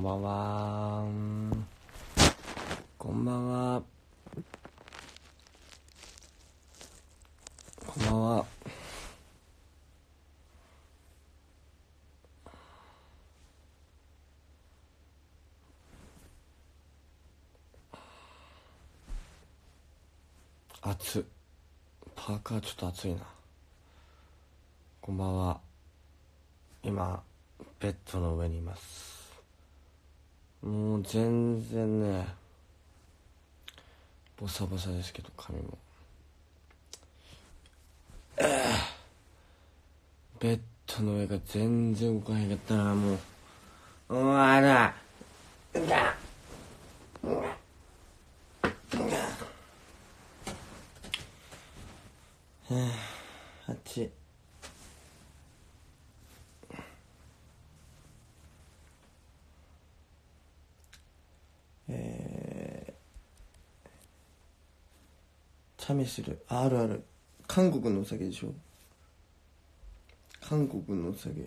んばんは。こんばんは。こんばんは。暑い。パーカーちょっと暑いな。こんばんは。今ベッドの上にいます。もう全然ね、ボサボサですけど髪も。ベッドの上が全然動かへんかったな。もうあら暑い。チャミスルあるある。韓国のお酒でしょ。韓国のお酒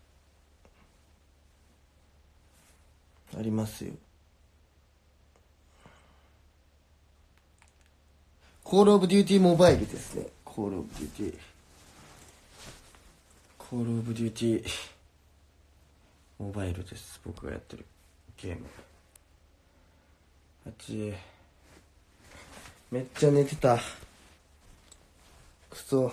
ありますよ。コールオブデューティーモバイルですね。コールオブデューティーモバイルです。僕がやってるゲーム。めっちゃ寝てた。くそ。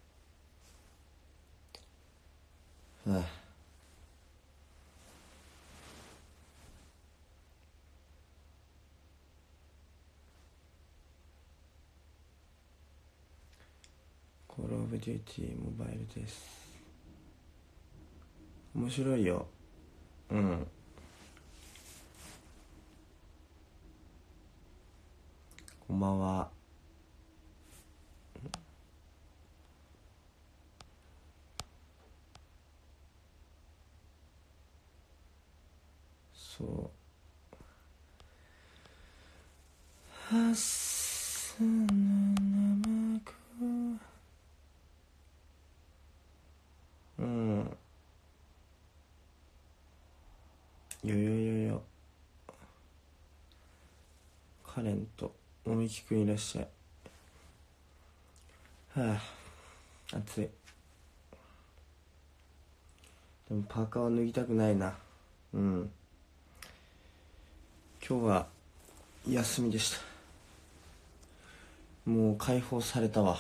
コールオブデューティーモバイルです。面白いよ。こんばんは。そう明日の生子。よカレンとおみきくんいらっしゃい。暑い。でもパーカーは脱ぎたくないな。今日は休みでした。もう解放されたわ。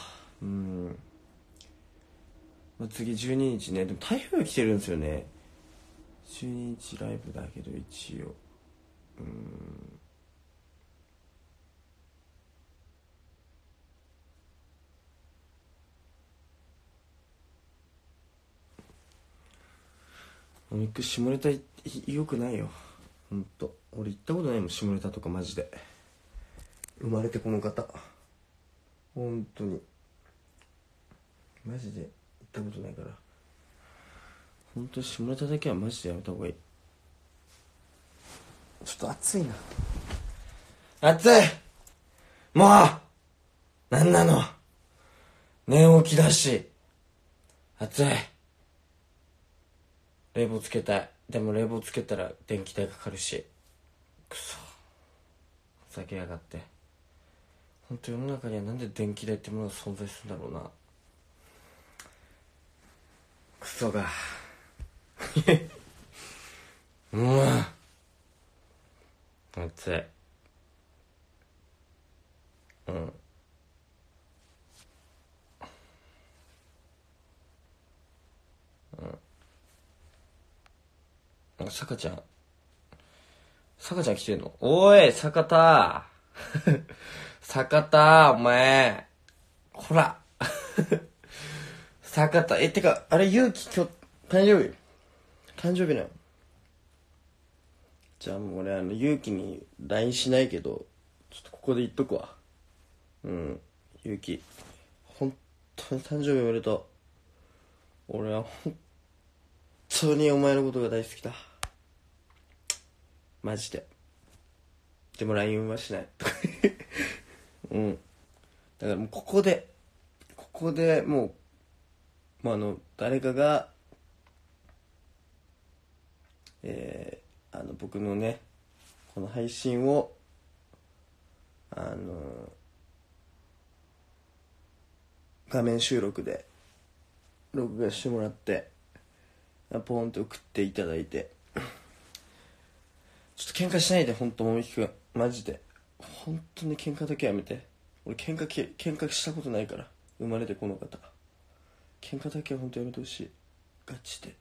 次12日ね。でも台風が来てるんですよね。12日ライブだけど一応おみく下ネタよくないよ。ほんと俺行ったことないもん、下ネタとか。マジで生まれてこの方ほんとにマジで行ったことないから。ほんと下ネタだけはマジでやめた方がいい。ちょっと暑いな。暑い。もうなんなの、寝起きだし暑い。冷房つけたい。でも冷房つけたら電気代かかるし。くそふざけやがって。ほんと世の中にはなんで電気代ってものが存在するんだろうな。クソが暑い。坂ちゃん来てんの？おい坂田坂田お前ほら坂田てかあれゆうき今日誕生日なの？じゃあもう俺ゆうきに LINE しないけどちょっとここで言っとくわ。ゆうき本当に誕生日おめでとう。俺は本当にお前のことが大好きだマジで。でも LINE はしないだからもうここでもう誰かが僕のねこの配信を画面収録で録画してもらってポンと送っていただいて、ちょっと喧嘩しないで、ほんともみきくんマジで本当に喧嘩だけやめて。俺喧嘩したことないから、生まれてこの方。喧嘩だけはほんとやめてほしい、ガチで。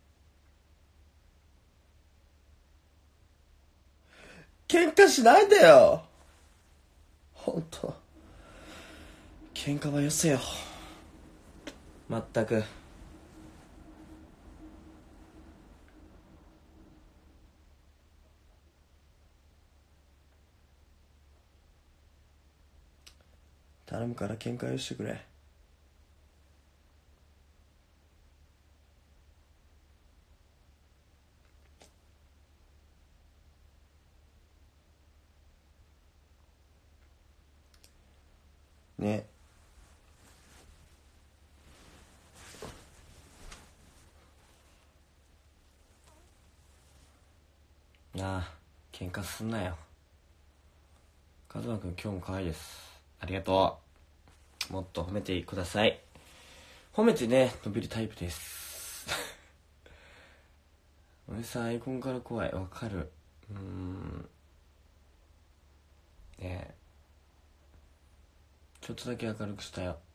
喧嘩しないでよ、ほんと。喧嘩はよせよ、まったく。頼むから喧嘩よしてくれ。ね。なあ、喧嘩すんなよ。カズマくん今日も可愛いです。ありがとう。もっと褒めてください。褒めてね伸びるタイプです俺さ、アイコンから怖い、わかる。ねえ、ちょっとだけ明るくしたよ。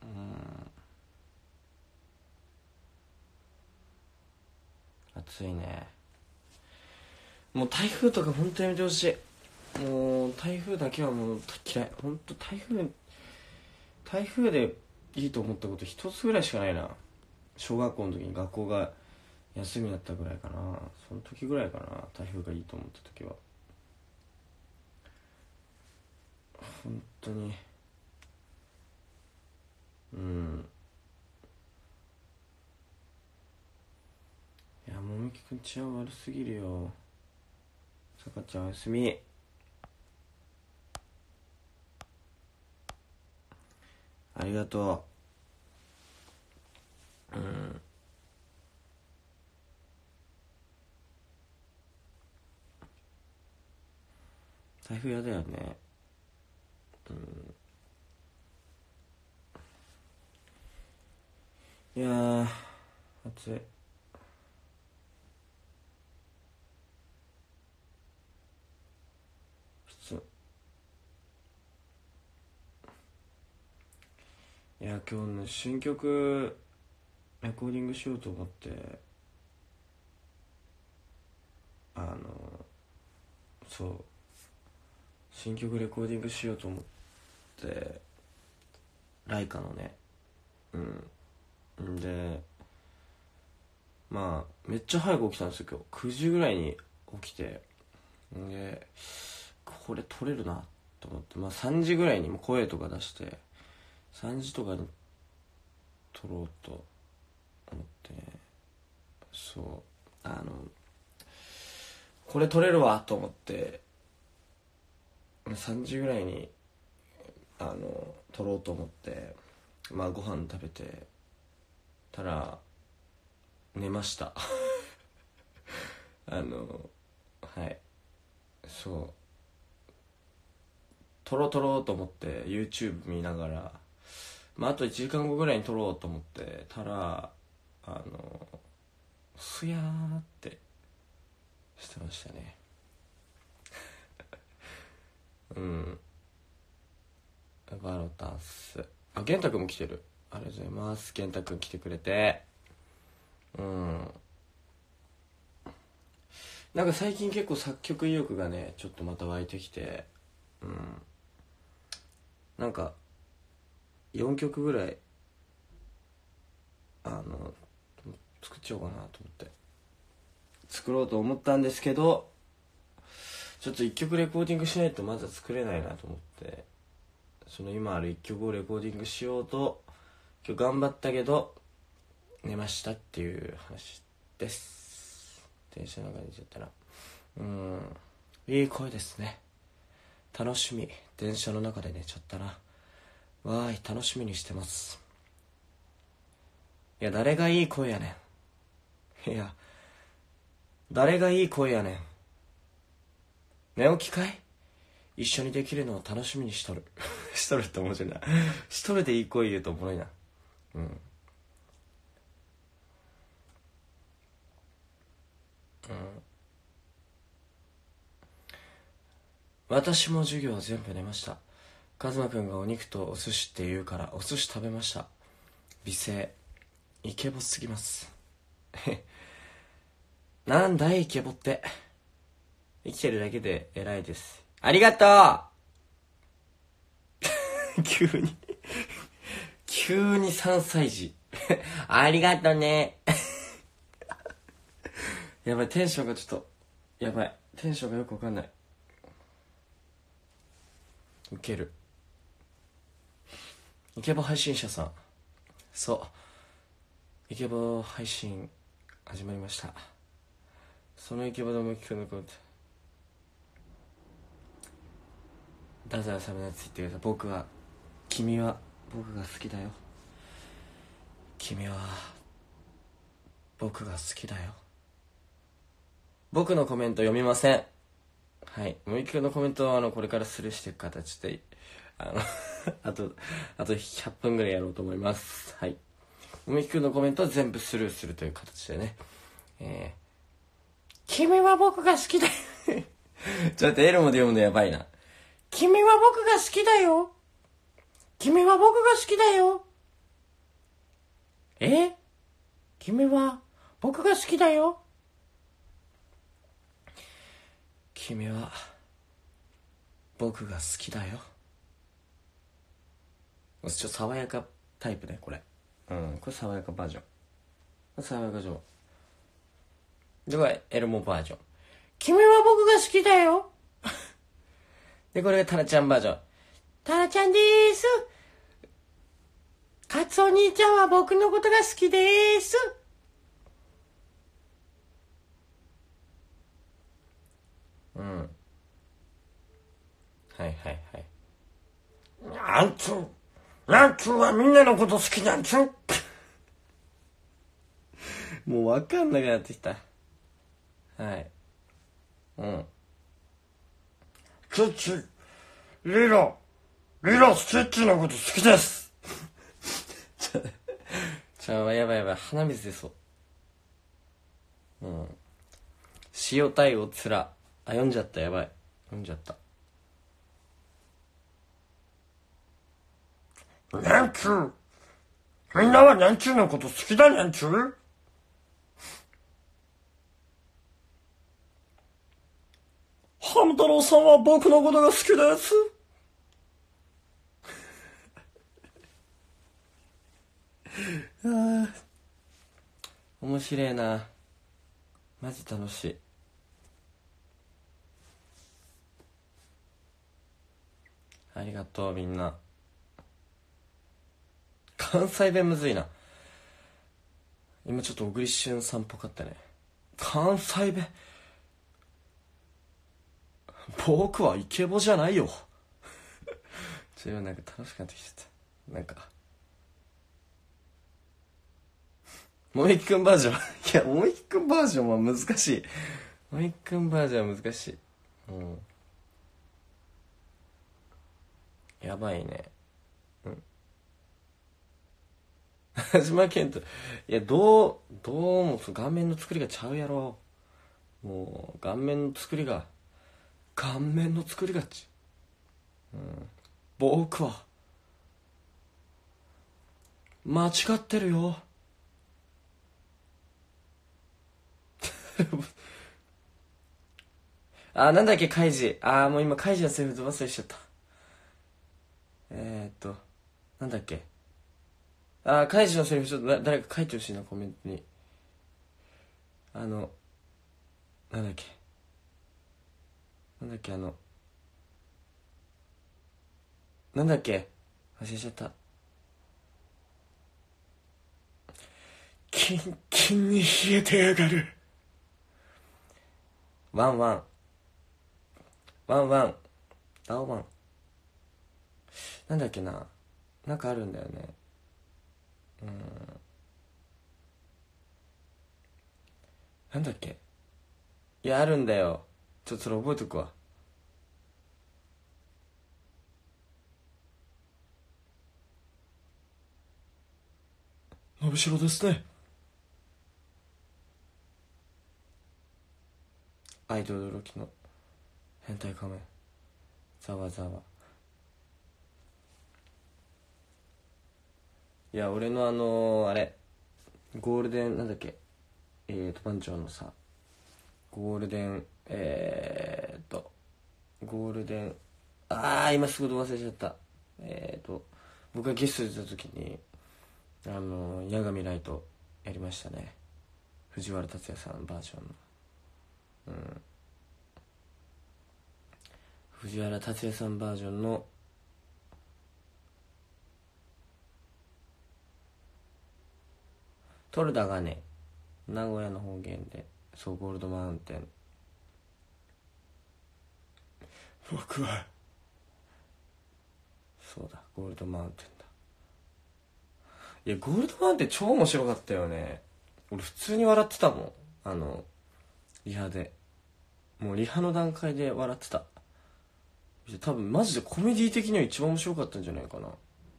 暑いね。もう台風とか本当やめてほしい。もう台風だけはもう嫌い。本当台風でいいと思ったこと一つぐらいしかないな。小学校の時に学校が休みだったぐらいかな。その時ぐらいかな、台風がいいと思った時は。本当にいや、もみきくん治安悪すぎるよ。さかちゃんおやすみ。ありがとう。台風やだよね。いやー暑い。いや、今日ね新曲レコーディングしようと思って、そう新曲レコーディングしようと思って、ライカのね。でまあめっちゃ早く起きたんですよ。今日9時ぐらいに起きて、でこれ撮れるなと思って、まあ3時ぐらいにも声とか出して、3時とかに撮ろうと思ってね。そうこれ撮れるわと思って3時ぐらいに撮ろうと思って、まあご飯食べてたら寝ましたはいそう撮ろうと思って YouTube 見ながら、まああと1時間後ぐらいに撮ろうと思ってたらすやーってしてましたねバロタス。あ、玄太くんも来てる。ありがとうございます。玄太くん来てくれて。なんか最近結構作曲意欲がねちょっとまた湧いてきて、なんか4曲ぐらい作っちゃおうかなと思って作ろうと思ったんですけど、ちょっと1曲レコーディングしないとまだ作れないなと思って、その今ある1曲をレコーディングしようと今日頑張ったけど寝ましたっていう話です。電車の中で寝ちゃったらいい声ですね。楽しみ。電車の中で寝ちゃったな。わーい、楽しみにしてます。いや、誰がいい声やねん。いや、誰がいい声やねん。 寝起きかい？一緒にできるのを楽しみにしとるしとるって面白いな。しとるでいい声言うとおもろいな。うん、私も授業は全部寝ました。カズマくんがお肉とお寿司って言うからお寿司食べました。美声イケボすぎますなんだいイケボって。生きてるだけで偉いです。ありがとう急に急に3歳児ありがとねやばい、テンションがちょっとやばい、テンションがよくわかんない。ウケる。イケボ配信者さん、そうイケボ配信始まりました。そのイケボでも聞くのかって太宰治のやつ言ってくれた。君は僕が好きだよ。君は僕が好きだよ。僕のコメント読みません。はい、もう一回のコメントはこれからスルーしていく形であと100分ぐらいやろうと思います。はい、もう一回のコメントは全部スルーするという形でね。君は僕が好きだよちょっとエルモで読むのやばいな。君は僕が好きだよ。君は僕が好きだよ。君は僕が好きだよ。君は僕が好きだよ。ちょっと爽やかタイプねこれ。これ爽やかバージョン。爽やかバージョンで、これエルモバージョン。君は僕が好きだよで、これがタラちゃんバージョン。タラちゃんでーす。カツオ兄ちゃんは僕のことが好きでーす。はいはいはい。なんつはみんなのこと好きなんつもうわかんなくなってきた。はい。リロスティッチのこと好きですやばいやばい鼻水出そう。塩対応つら。読んじゃった。やばい、読んじゃった。なんちゅう、みんなはなんちゅうのこと好きだなんちゅう。ハム太郎さんは僕のことが好きです面白いな。マジ楽しい。ありがとうみんな。関西弁むずいな。今ちょっと小栗旬さんっぽかったね。関西弁。僕はイケボじゃないよなんか楽しくなってきちゃった。なんかもみきくんバージョンいや、もみきくんバージョンは難しい。もみきくんバージョンは難しい。やばいね。羽島健人、いや、どうも顔面の作りがちゃうやろ。もう顔面の作りが僕は間違ってるよなんだっけカイジ。もう今カイジのセリフ忘れしちゃった。なんだっけ。カイジのセリフちょっと誰か書いてほしいな、コメントに。なんだっけなんだっけ忘れちゃった。キンキンに冷えてやがる。ワンワンダオワン。なんだっけな、なんかあるんだよね。なんだっけ。いや、あるんだよ。ちょっとそれ覚えとくわ。 伸びしろですね。アイドル驚きの変態仮面ざわざわ。いや俺のあれゴールデンなんだっけ番長のさゴールデンゴールデン今すぐ忘れちゃった。僕がゲストで出た時に八神ライトやりましたね。藤原竜也さんバージョンの藤原竜也さんバージョンのトルダがね名古屋の方言でそうゴールドマウンテン僕はそうだゴールドマウンテンだ。いやゴールドマウンテン超面白かったよね。俺普通に笑ってたもんリハで。もうリハの段階で笑ってた。多分マジでコメディ的には一番面白かったんじゃないかな。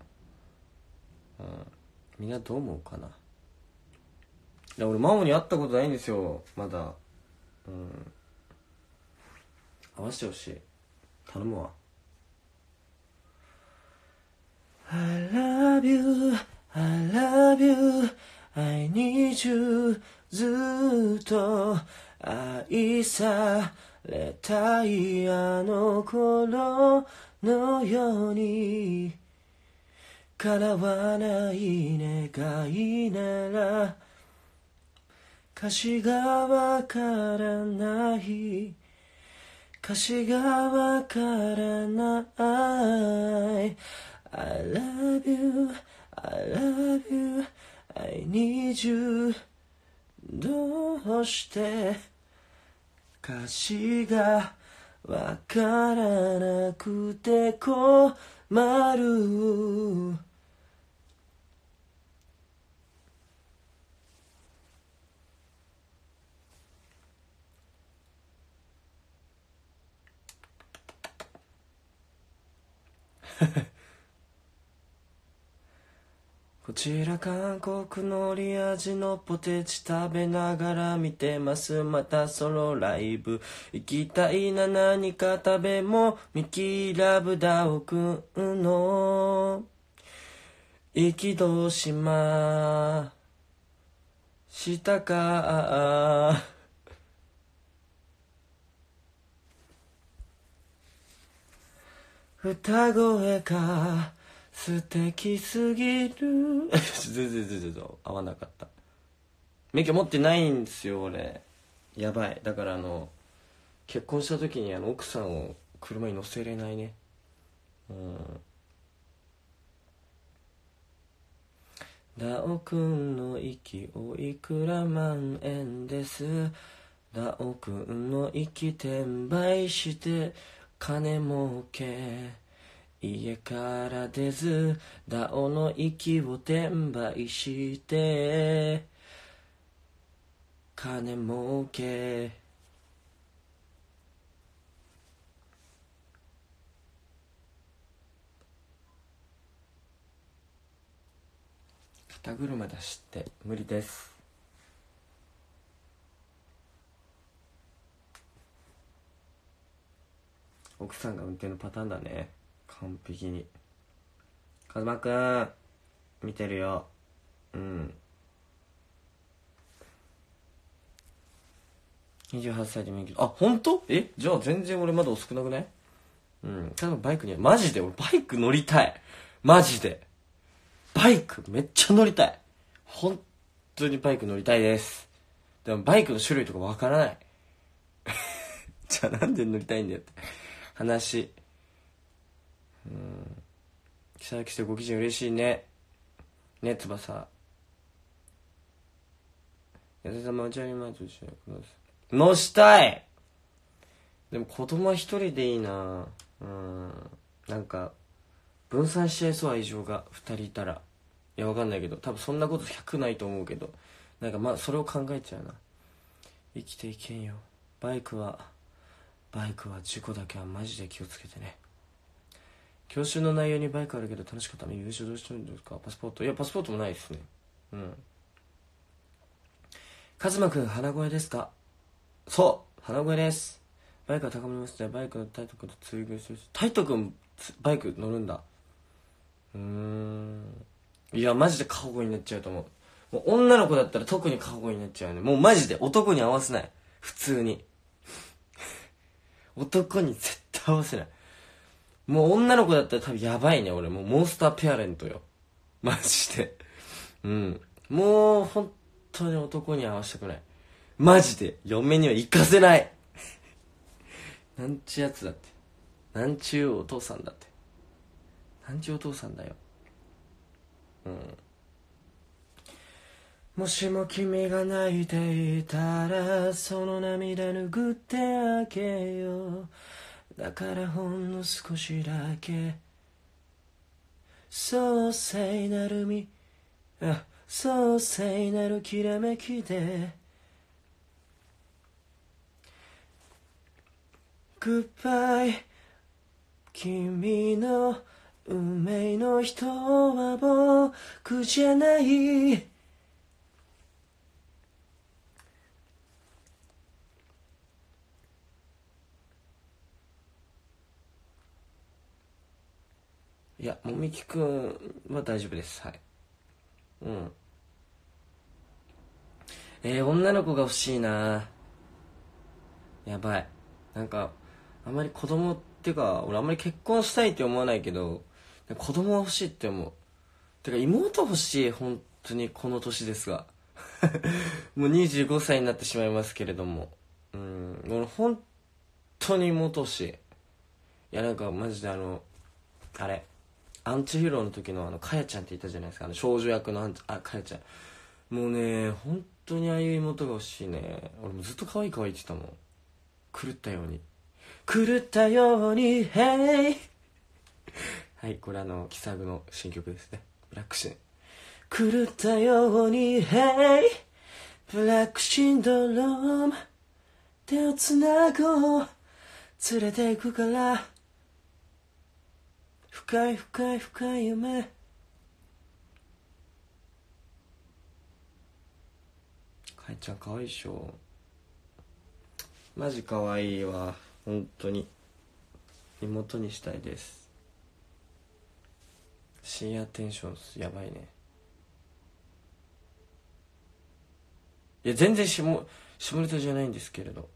みんなどう思うかな。いや俺真央に会ったことないんですよまだ。会わせてほしい。頼むわ。 I love you I love you I need you ずっと愛されたいあの頃のように叶わない願いなら歌詞がわからない歌詞がわからない I love you I love you I need you どうして歌詞がわからなくて困るこちら韓国のり味のポテチ食べながら見てますまたソロライブ行きたいな何か食べもミキラブダオくんの行きどうしましたか歌声が素敵すぎる全然合わなかった。免許持ってないんですよ俺。やばい。だから結婚した時に奥さんを車に乗せれないね。ダオくんの息おいくら万円ですダオくんの息転売して金儲け家から出ずダオの息を転売して金儲け肩車出しって無理です。奥さんが運転のパターンだね完璧に。カズマくん見てるよ。28歳で免許本当？じゃあ全然俺まだ遅くなくない？ただバイクにはマジで俺バイク乗りたい。マジでバイクめっちゃ乗りたい。本当にバイク乗りたいです。でもバイクの種類とかわからないじゃあなんで乗りたいんだよって話。記載してご記事嬉しいね。ね翼。やささま打ち上げ前と一緒に乗したい。でも子供は一人でいいな。なんか分散しちゃいそう愛情が2人いたら。いやわかんないけど多分そんなこと100ないと思うけどなんかそれを考えちゃうな。生きていけんよ。バイクは事故だけはマジで気をつけてね。教習の内容にバイクあるけど楽しかった。優勝どうしてるんですか？パスポート？いやパスポートもないですね。 うん。カズマくん鼻声ですか？そう鼻声です。バイクは高めますね。バイクのタイト君と追偶してる。タイト君バイク乗るんだ。いやマジで過保護になっちゃうと思う。もう女の子だったら特に過保護になっちゃうね。もうマジで男に合わせない。普通に男に絶対合わせない。もう女の子だったら多分やばいね。俺もうモンスターペアレントよ。マジで。うん。もう本当に男に合わせたくない。マジで嫁には行かせない。なんちゅうやつだって。なんちゅうお父さんだって。なんちゅうお父さんだよ。うん。もしも君が泣いていたらその涙拭ってあげよう。だからほんの少しだけそう聖なるそう聖なるきらめきで Goodbye 君の運命の人は僕じゃない。いやもみきくんは大丈夫です。はい。うん。女の子が欲しいな。やばい。なんかあんまり子供ってか俺あんまり結婚したいって思わないけど子供は欲しいって思う。てか妹欲しい。本当にこの年ですがもう25歳になってしまいますけれども、俺本当に妹欲しい。いやなんかマジであれアンチヒーローの時のかやちゃんっていたじゃないですか。少女役のかやちゃん。もうね本当にああいう妹が欲しいね。俺もずっと可愛い可愛いって言ってたもん。狂ったように狂ったように Hey はいこれキサグの新曲ですね。ブラックシン狂ったように Hey ブラックシンドローム手をつなごう連れて行くから深い深い深い夢。かえちゃんかわいいでしょ。マジかわいいわ本当に。妹にしたいです。深夜テンションやばいね。いや全然下ネタじゃないんですけれど。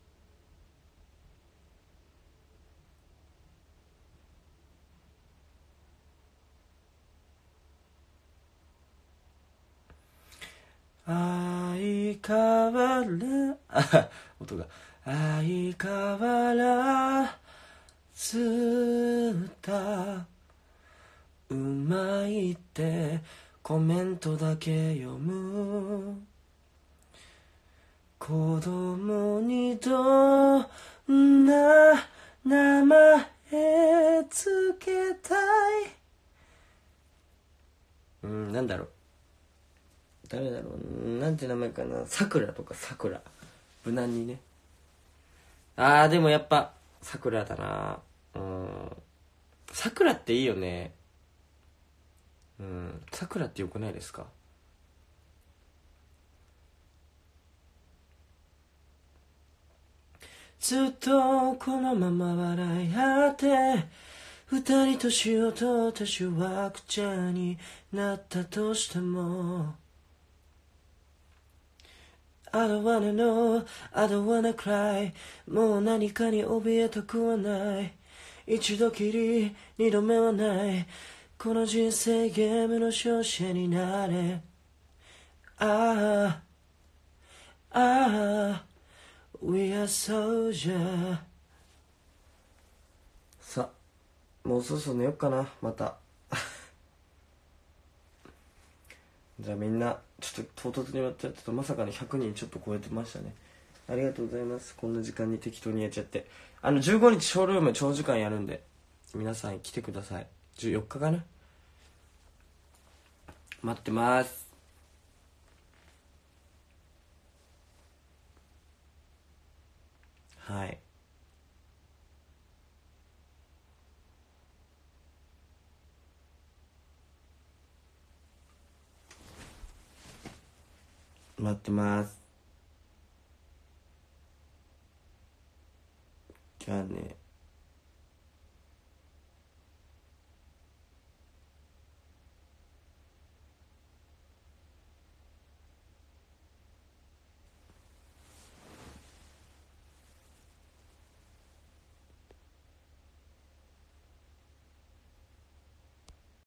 相変わら音が相変わらずだうまいってコメントだけ読む子供にどんな名前つけたい。なんだろう誰だろうなんて名前かな。さくらとかさくら無難にね。でもやっぱさくらだな。さくらっていいよね。さくらってよくないですか。ずっとこのまま笑い合って二人年を取ったしわくちゃになったとしても I don't wanna know, I don't wanna cry もう何かに怯えたくはない。一度きり二度目はないこの人生ゲームの勝者になれ。ああ We are soldier さもうそろそろ寝よっかなまたじゃあみんなちょっと唐突に終わっちゃってまさかの100人ちょっと超えてましたね。ありがとうございます。こんな時間に適当にやっちゃって。15日ショールーム長時間やるんで皆さん来てください。14日かな。待ってます。はい。 待ってます。じゃあね。